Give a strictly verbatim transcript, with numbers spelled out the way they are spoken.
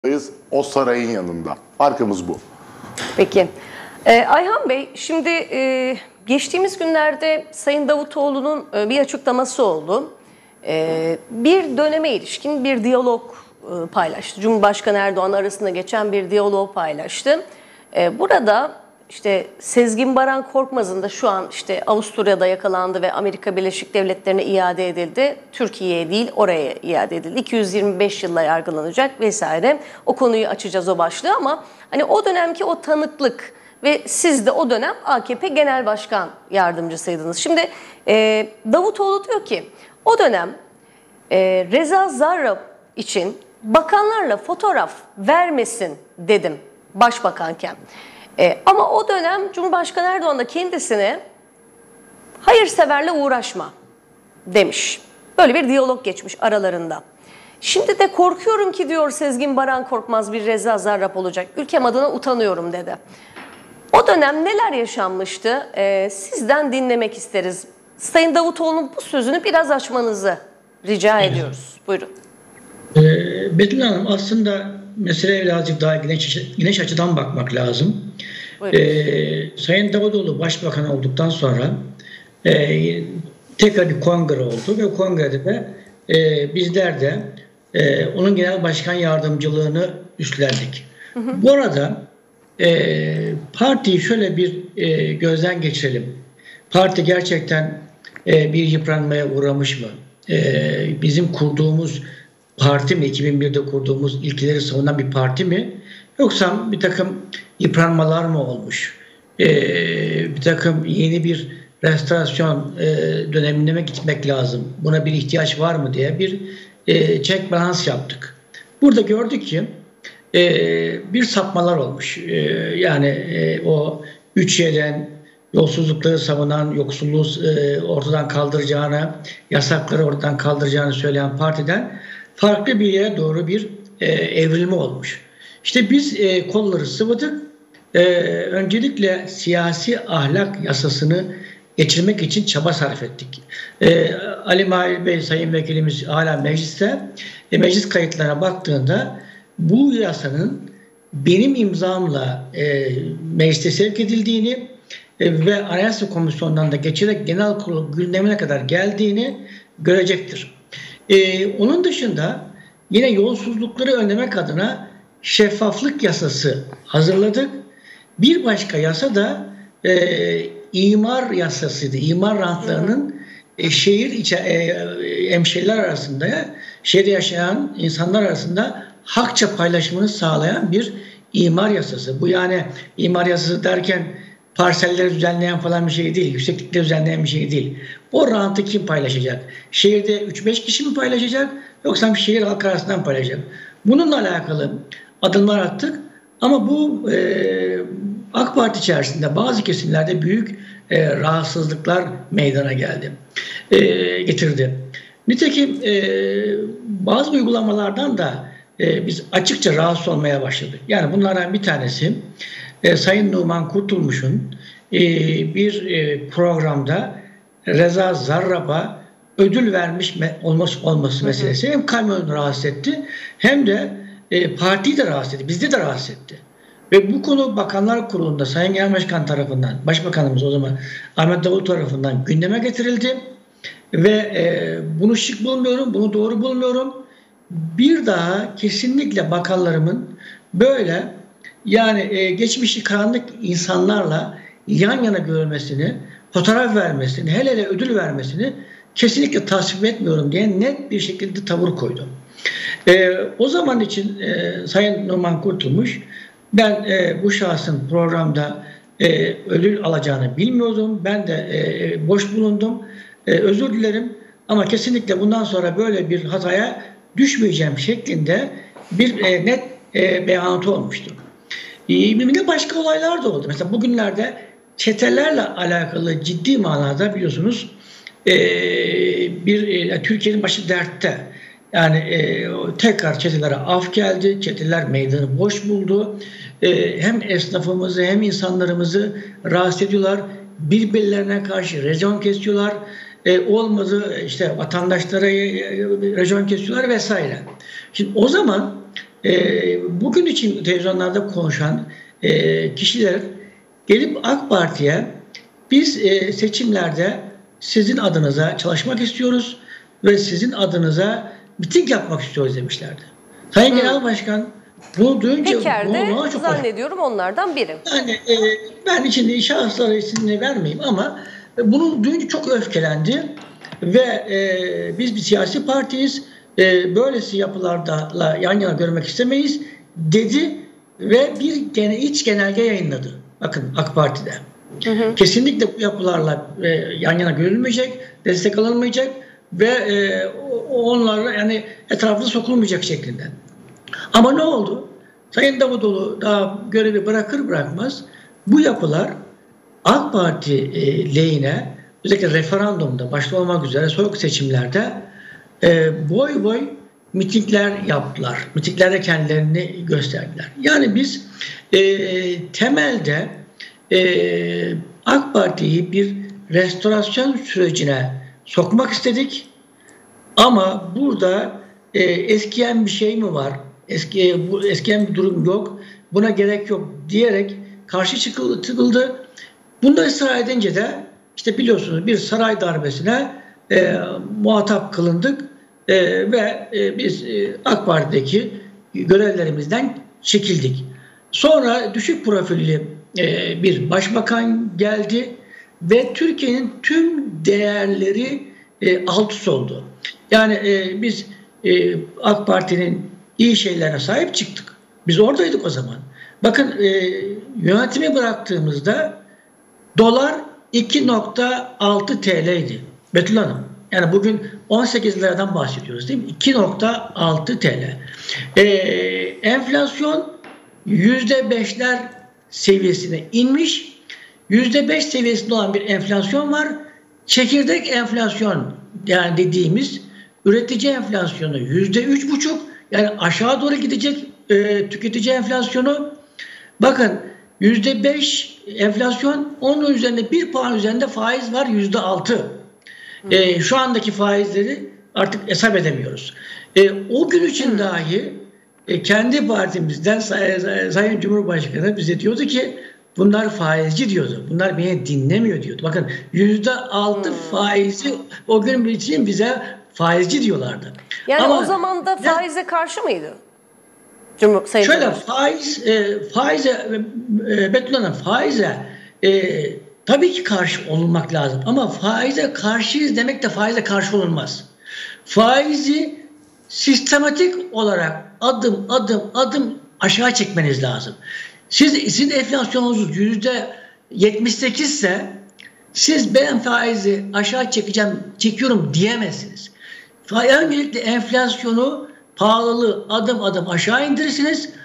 O sarayın yanında. Farkımız bu. Peki. Ee, Ayhan Bey, şimdi e, geçtiğimiz günlerde Sayın Davutoğlu'nun e, bir açıklaması oldu. E, bir döneme ilişkin bir diyalog e, paylaştı. Cumhurbaşkanı Erdoğan arasında geçen bir diyalog paylaştı. E, burada işte Sezgin Baran Korkmaz'ın da şu an işte Avusturya'da yakalandı ve Amerika Birleşik Devletleri'ne iade edildi. Türkiye'ye değil, oraya iade edildi. iki yüz yirmi beş yılla yargılanacak vesaire. O konuyu açacağız, o başlığı, ama hani o dönemki o tanıklık ve siz de o dönem A K P Genel Başkan Yardımcısıydınız. Şimdi e, Davutoğlu diyor ki o dönem e, Reza Zarrab için bakanlarla fotoğraf vermesin dedim başbakanken. E, ama o dönem Cumhurbaşkanı Erdoğan da kendisine hayırseverle uğraşma demiş. Böyle bir diyalog geçmiş aralarında. Şimdi de korkuyorum ki diyor Sezgin Baran Korkmaz bir Reza Zarrab olacak. Ülkem adına utanıyorum dedi. O dönem neler yaşanmıştı? E, sizden dinlemek isteriz. Sayın Davutoğlu'nun bu sözünü biraz açmanızı rica evet. ediyoruz. Buyurun. E, Betül Hanım, aslında meseleye birazcık daha geniş, geniş açıdan bakmak lazım. Ee, Sayın Davutoğlu başbakan olduktan sonra e, tekrar bir kongre oldu ve kongrede de e, bizler de e, onun genel başkan yardımcılığını üstlendik. Hı hı. Bu arada e, partiyi şöyle bir e, gözden geçirelim. Parti gerçekten e, bir yıpranmaya uğramış mı? E, bizim kurduğumuz parti mi, iki bin birde kurduğumuz ilkeleri savunan bir parti mi? Yoksa bir takım yıpranmalar mı olmuş? Ee, bir takım yeni bir restorasyon e, dönemine mi gitmek lazım? Buna bir ihtiyaç var mı diye bir e, check balans yaptık. Burada gördük ki e, bir sapmalar olmuş. E, yani e, o üç Y'den yolsuzlukları savunan, yoksulluğu e, ortadan kaldıracağını, yasakları ortadan kaldıracağını söyleyen partiden farklı bir yere doğru bir e, evrilme olmuş. İşte biz e, kolları sıvadık. E, öncelikle siyasi ahlak yasasını geçirmek için çaba sarf ettik. E, Ali Mahir Bey, Sayın Vekilimiz hala mecliste. E, meclis kayıtlarına baktığında bu yasanın benim imzamla e, mecliste sevk edildiğini e, ve Anayasa Komisyonu'ndan da geçerek genel kurul gündemine kadar geldiğini görecektir. E, onun dışında yine yolsuzlukları önlemek adına şeffaflık yasası hazırladık. Bir başka yasa da e, imar yasasıydı. İmar rantlarının e, şehir içi e, hemşehriler arasında, şehirde yaşayan insanlar arasında hakça paylaşımını sağlayan bir imar yasası. Bu yani imar yasası derken parselleri düzenleyen falan bir şey değil. Yükseklikleri düzenleyen bir şey değil. O rantı kim paylaşacak? Şehirde üç beş kişi mi paylaşacak? Yoksa bir şehir halkı arasından paylaşacak? Bununla alakalı adımlar attık. Ama bu e, AK Parti içerisinde bazı kesimlerde büyük e, rahatsızlıklar meydana geldi. E, getirdi. Nitekim e, bazı uygulamalardan da e, biz açıkça rahatsız olmaya başladık. Yani bunlardan bir tanesi e, Sayın Numan Kurtulmuş'un e, bir e, programda Reza Zarrab'a ödül vermiş olması, olması meselesi hem kamuoyunu rahatsız etti hem de e, partiyi de rahatsız etti. Bizde de rahatsız etti. Ve bu konu Bakanlar Kurulu'nda Sayın Genel Başkan tarafından, Başbakanımız o zaman Ahmet Davutoğlu tarafından gündeme getirildi. Ve e, bunu şık bulmuyorum, bunu doğru bulmuyorum. Bir daha kesinlikle bakanlarımın böyle yani e, geçmişi karanlık insanlarla yan yana görülmesini, fotoğraf vermesini, hele hele ödül vermesini kesinlikle tasvip etmiyorum diye net bir şekilde tavır koydum. E, o zaman için e, Sayın Numan Kurtulmuş, ben e, bu şahsın programda e, ödül alacağını bilmiyordum. Ben de e, boş bulundum. E, özür dilerim ama kesinlikle bundan sonra böyle bir hataya düşmeyeceğim şeklinde bir e, net e, beyanatı olmuştu. E, bir de başka olaylar da oldu. Mesela bugünlerde çetelerle alakalı ciddi manada biliyorsunuz e, bir e, Türkiye'nin başı dertte. Yani e, tekrar çetelere af geldi. Çeteler meydanı boş buldu. E, hem esnafımızı hem insanlarımızı rahatsız ediyorlar. Birbirlerine karşı rejyon kesiyorlar. E, olmadı işte vatandaşlara e, rejyon kesiyorlar vesaire. Şimdi o zaman e, bugün için televizyonlarda konuşan e, kişiler gelip AK Parti'ye biz e, seçimlerde sizin adınıza çalışmak istiyoruz ve sizin adınıza miting yapmak istiyoruz demişlerdi. Sayın hmm. Genel Başkan bunu duyunca Peker de bu, çok zannediyorum hoş. Onlardan biri. Yani e, ben içinde şahısları isimini vermeyeyim ama bunu duyunca çok öfkelendi ve e, biz bir siyasi partiyiz, e, böylesi yapılarla yan yana görmek istemeyiz dedi ve bir gene iç genelge yayınladı. Bakın AK Parti'de. Hı hı. Kesinlikle bu yapılarla e, yan yana görülmeyecek, destek alınmayacak ve e, onlarla yani etrafına sokulmayacak şeklinde. Ama ne oldu? Sayın Davutoğlu daha görevi bırakır bırakmaz bu yapılar AK Parti e, lehine özellikle referandumda başta olmak üzere soğuk seçimlerde e, boy boy mitingler yaptılar. Mitinglerde kendilerini gösterdiler. Yani biz e, temelde e, AK Parti'yi bir restorasyon sürecine sokmak istedik. Ama burada e, eskiyen bir şey mi var? Eski, bu, eskiyen bir durum yok. Buna gerek yok diyerek karşı çıkıldı. çıkıldı. Bunda ısrar edince de işte biliyorsunuz bir saray darbesine e, muhatap kılındık e, ve e, biz e, AK Parti'deki görevlerimizden çekildik. Sonra düşük profilli e, bir başbakan geldi ve Türkiye'nin tüm değerleri e, alt üst oldu. Yani e, biz e, AK Parti'nin iyi şeylerine sahip çıktık. Biz oradaydık o zaman. Bakın e, yönetimi bıraktığımızda dolar iki nokta altı T L'ydi. Betül Hanım. Yani bugün on sekiz liradan bahsediyoruz değil mi? iki nokta altı T L. E, enflasyon yüzde beşler seviyesine inmiş. yüzde beş seviyesinde olan bir enflasyon var. Çekirdek enflasyon yani dediğimiz üretici enflasyonu yüzde üç buçuk, yani aşağı doğru gidecek e, tüketici enflasyonu. Bakın yüzde beş enflasyon, onun üzerinde bir puan üzerinde faiz var yüzde altı. E, şu andaki faizleri artık hesap edemiyoruz. E, o gün için dahi e, kendi partimizden say, say, Sayın Cumhurbaşkanı bize diyordu ki bunlar faizci diyordu. Bunlar beni dinlemiyor diyordu. Bakın yüzde altı faizi o gün için bize faizci diyorlardı. Yani ama o zaman da faize ya, karşı mıydı? Cumhur, Sayın şöyle Cumhurbaşkanı. faiz, e, faize, e, Betül Hanım faize e, tabii ki karşı olunmak lazım. Ama faize karşıyız demek de faize karşı olunmaz. Faizi sistematik olarak adım adım adım aşağı çekmeniz lazım. Siz, sizin enflasyonunuz yüzde yetmiş sekiz ise siz ben faizi aşağı çekeceğim, çekiyorum diyemezsiniz. Öncelikle enflasyonu, pahalılığı adım adım aşağı indirirsiniz.